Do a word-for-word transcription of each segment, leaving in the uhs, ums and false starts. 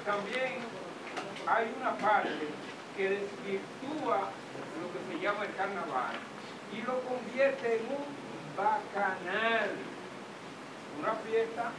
también hay una parte que desvirtúa lo que se llama el carnaval y lo convierte en un bacanal, una fiesta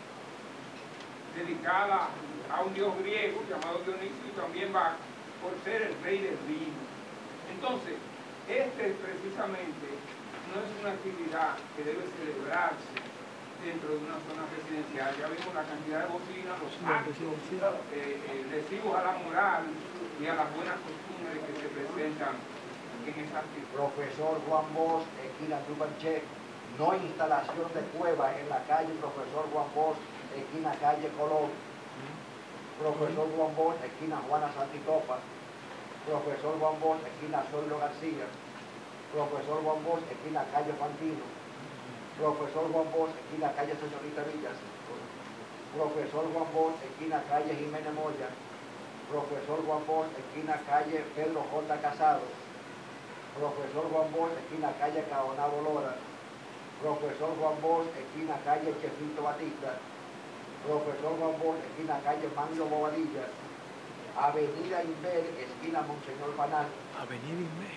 dedicada a un dios griego llamado Dionisio y también va por ser el rey del vino. Entonces, este precisamente no es una actividad que debe celebrarse dentro de una zona residencial. Ya vimos la cantidad de bocinas, los actos eh, eh, lesivos a la moral y a las buenas costumbres que se presentan en esa actividad. Profesor Juan Bosch, esquina Dubanché, no instalación de cueva en la calle Profesor Juan Bosch, esquina calle Colón. Profesor Juan Bosch, esquina Juana Santitopa. Profesor Juan Bosch, esquina Zoilo García. Profesor Juan Bosch, esquina calle Fantino. Profesor Juan Bosch, esquina calle Señorita Villas. Profesor Juan Bosch, esquina calle Jiménez Moya. Profesor Juan Bosch, esquina calle Pedro J. Casado. Profesor Juan Bosch, esquina calle Caonabo Lora. Profesor Juan Bosch, esquina calle Chefito Batista. Profesor Juan Bosch, esquina calle Manlo Bobadilla. Avenida Inver, esquina Monseñor Banal. Avenida Inver.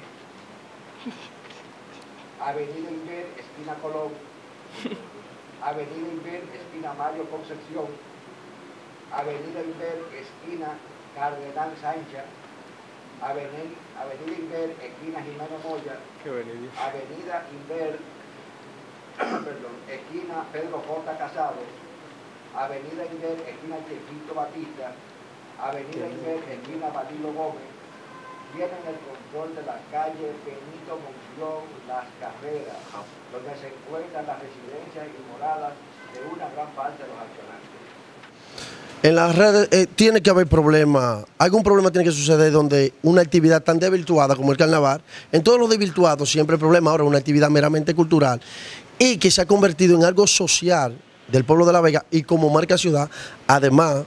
Avenida Inver, esquina Colón. Avenida Inver, esquina Mario Concepción. Avenida Inver, esquina Cardenal Sánchez. Avenida, Avenida Inver, esquina Jiménez Moya. Qué avenida. Avenida Inver, perdón, esquina Pedro J. Casado. Avenida Inver, esquina Chefito Batista. Avenida Inver, esquina Badilo Gómez. Tienen el control de las calles Benito Monción, Las Carreras, donde se encuentran las residencias y moradas de una gran parte de los accionantes. En las redes eh, tiene que haber problemas, algún problema tiene que suceder donde una actividad tan desvirtuada como el carnaval, en todos los desvirtuados siempre hay problema, ahora una actividad meramente cultural y que se ha convertido en algo social del pueblo de La Vega y como marca ciudad, además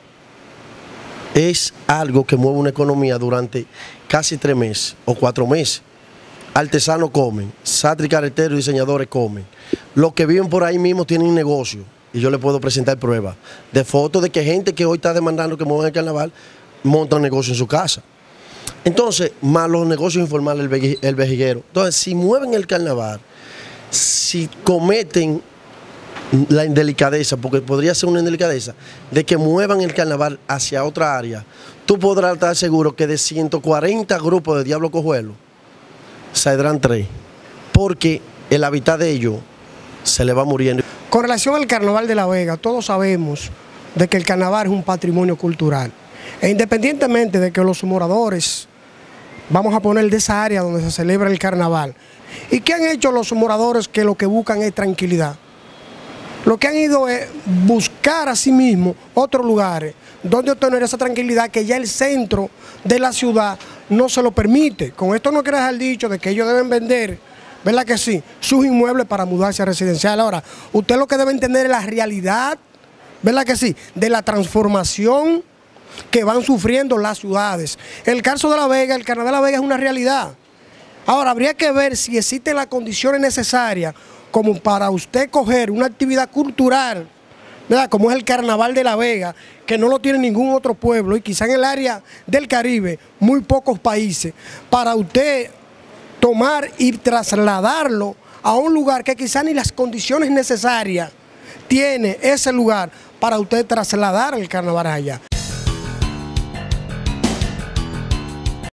es algo que mueve una economía durante casi tres meses o cuatro meses. Artesanos comen, sastres, carreteros y diseñadores comen. Los que viven por ahí mismo tienen negocio. Y yo le puedo presentar pruebas de fotos de que gente que hoy está demandando que muevan el carnaval monta un negocio en su casa. Entonces, más los negocios informales, el, veji, el vejiguero. Entonces, si mueven el carnaval, si cometen la indelicadeza, porque podría ser una indelicadeza, de que muevan el carnaval hacia otra área, tú podrás estar seguro que de ciento cuarenta grupos de Diablo Cojuelo, saldrán tres, porque el hábitat de ellos se le va muriendo. Con relación al Carnaval de La Vega, todos sabemos de que el carnaval es un patrimonio cultural. E independientemente de que los moradores, vamos a poner de esa área donde se celebra el carnaval, ¿y qué han hecho los moradores que lo que buscan es tranquilidad? Lo que han ido es buscar a sí mismos otros lugares donde obtener esa tranquilidad que ya el centro de la ciudad no se lo permite. Con esto no quiero dejar dicho de que ellos deben vender, ¿verdad que sí?, sus inmuebles para mudarse a residencial. Ahora, usted lo que debe entender es la realidad, ¿verdad que sí?, de la transformación que van sufriendo las ciudades. El caso de La Vega, el Carnaval de La Vega es una realidad. Ahora, habría que ver si existen las condiciones necesarias como para usted coger una actividad cultural, ¿verdad?, como es el Carnaval de La Vega, que no lo tiene ningún otro pueblo y quizá en el área del Caribe, muy pocos países, para usted tomar y trasladarlo a un lugar que quizá ni las condiciones necesarias tiene ese lugar para usted trasladar el carnaval allá.